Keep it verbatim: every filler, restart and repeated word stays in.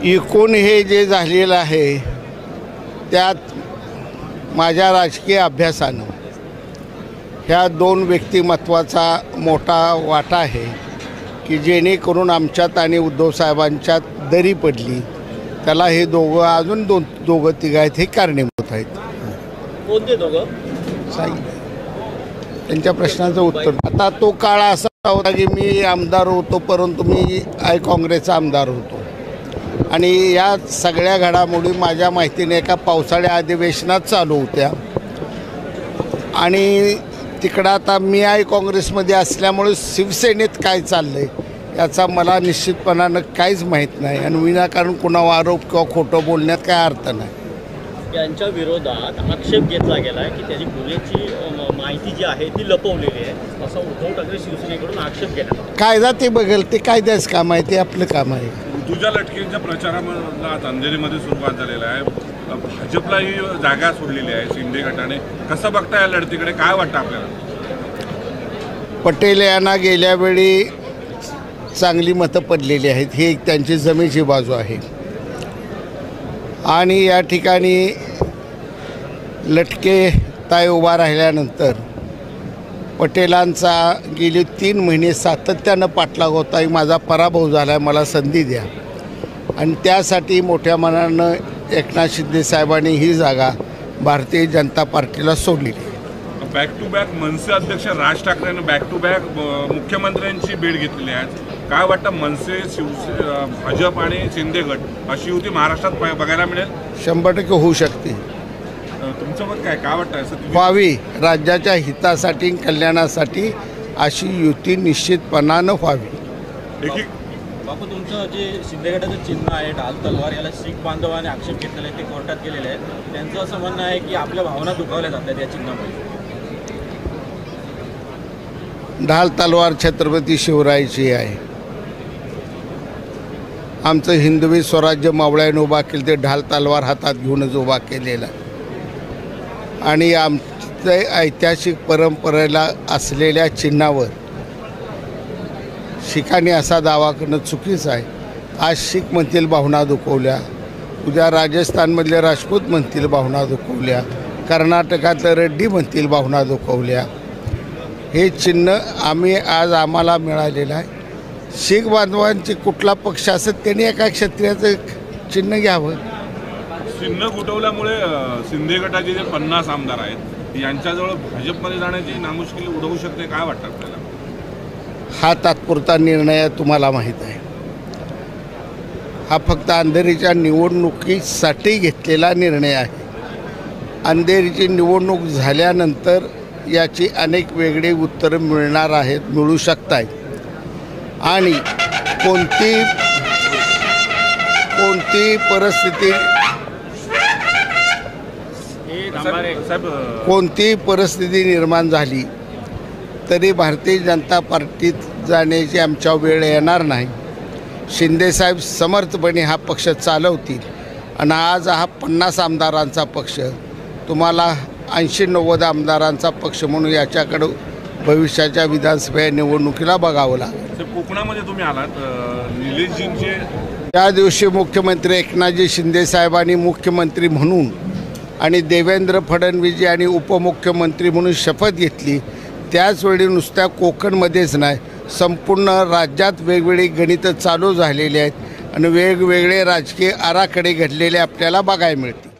एकूण हे जे झालेलं आहे त्यात माझ्या राजकीय अभ्यासानं ह्या दोन व्यक्तिमत्वाचा मोठा वाटा आहे की जेणेकरून आमच्यात आणि उद्धव साहेबांच्यात दरी पडली, त्याला हे दोघं अजून दोन दोघं तिघं आहेत हे कारणीभूत आहेत. कोणते दोघं सांगितलं त्यांच्या प्रश्नाचं उत्तर. आता तो काळ असा होता की मी आमदार होतो, परंतु मी आय काँग्रेसचा आमदार होतो आणि या सगळ्या घडामोडी माझ्या माहितीने एका पावसाळ्या अधिवेशनात चालू होत्या आणि तिकडं आता मी आय काँग्रेसमध्ये असल्यामुळे शिवसेनेत काय चाललं आहे याचा मला निश्चितपणानं काहीच माहीत नाही आणि विनाकारण कुणावर आरोप किंवा खोटं बोलण्यात काय अर्थ नाही. यांच्या विरोधात आक्षेप घेतला गेला आहे की त्याची गुन्ह्याची माहिती जी आहे ती लपवलेली आहे असं उद्धव ठाकरे शिवसेनेकडून आक्षेप घेतला. कायदा ते बघेल, ते कायद्याचं काम आहे, ते आपलं काम आहे. तुझ्या लटकेंच्या प्रचाराला आज अंधेरीमध्ये सुरुवात झालेला आहे. भाजपलाही जागा सोडलेली आहे शिंदे गटाने. कसं बघता या लढतीकडे, काय वाटतं आपल्याला? पटेल यांना गेल्या वेळी चांगली मतं पडलेली आहेत, ही एक त्यांची जमेची बाजू आहे आणि या ठिकाणी लटके ताई उभा राहिल्यानंतर पटेलांचा गेली तीन महिने सातत्यानं पाठलाग होता की माझा पराभव झाला आहे, मला संधी द्या आणि त्यासाठी मोठ्या मनानं एकनाथ शिंदे साहेबांनी ही जागा भारतीय जनता पार्टीला सोडलेली. बॅक टू बॅक मनसे अध्यक्ष राज ठाकरेंनी बॅक टू बॅक मुख्यमंत्र्यांची भेट घेतलेली आहे. काय वाटतं, मनसे शिवसे भाजप आणि शिंदे गट अशी युती महाराष्ट्रात बघायला मिळेल? शंभर टक्के होऊ शकते. तुमचं मत काय काय वाटतं? असं व्हावी, राज्याच्या हितासाठी कल्याणासाठी अशी युती निश्चितपणानं व्हावी. एक बापू, तुमचं जे शिंदे गटाचं चिन्ह आहे ढाल तलवार, याला शीख बांधवाने आक्षेप घेतलेला आहे, ते कोर्टात गेलेले आहेत. त्यांचं असं म्हणणं आहे की आपल्या भावना दुखावल्या जातात या चिन्हामुळे. ढाल तलवार छत्रपती शिवरायाची आहे. आमचं हिंदवी स्वराज्य मावळ्याने उभा केलं, ते ढाल तलवार हातात घेऊनच उभा केलेला आणि आमचं ऐतिहासिक परंपरेला असलेल्या चिन्हावर शिखांनी असा दावा करणं चुकीचं आहे. आज शीख म्हणतील भावना दुखवल्या, उद्या राजस्थानमधले राजपूत म्हणतील भावना दुखवल्या, कर्नाटकातलं रेड्डी म्हणतील भावना दुखवल्या. हे चिन्ह आम्ही आज आम्हाला मिळालेलं आहे. शीख बांधवांची कुठला पक्ष असत त्यांनी एका क्षत्रियाचं चिन्ह घ्यावं. चिन्ह गुटवल्यामुळे शिंदे गटाचे जे पन्नास आमदार आहेत यांच्याजवळ भाजपमध्ये जाण्याची नामुष्किल उडवू शकते, काय वाटतं आपल्याला? हा तात्पुरता निर्णय तुम्हाला माहीत आहे. हा फक्त अंधेरीच्या निवडणुकीसाठी घेतलेला निर्णय आहे. अंधेरीची निवडणूक झाल्यानंतर याची अनेक वेगळी उत्तरं मिळणार आहेत, मिळू शकत आहेत आणि कोणती कोणती परिस्थिती कोणती परिस्थिती निर्माण झाली तरी भारतीय जनता पार्टीत जाण्याची आमच्या वेळ येणार नाही. शिंदेसाहेब समर्थपणे हा पक्ष चालवतील आणि आज हा पन्नास आमदारांचा पक्ष तुम्हाला ऐंशी नव्वद आमदारांचा पक्ष म्हणून याच्याकडं भविष्याच्या विधानसभा निवडणुकीला बघावं लागेल. कोकणामध्ये तुम्ही आलात, निलेशजींचे त्या दिवशी मुख्यमंत्री एकनाथजी शिंदे साहेबांनी मुख्यमंत्री म्हणून आणि देवेंद्र फडणवीस यांनी उपमुख्यमंत्री म्हणून शपथ घेतली. त्याचवेळी नुसत्या कोकणमध्येच नाही, संपूर्ण राज्यात वेगवेगळी गणितं चालू झालेली आहेत आणि वेगवेगळे राजकीय आराखडे घडलेले आपल्याला बघायला मिळतील.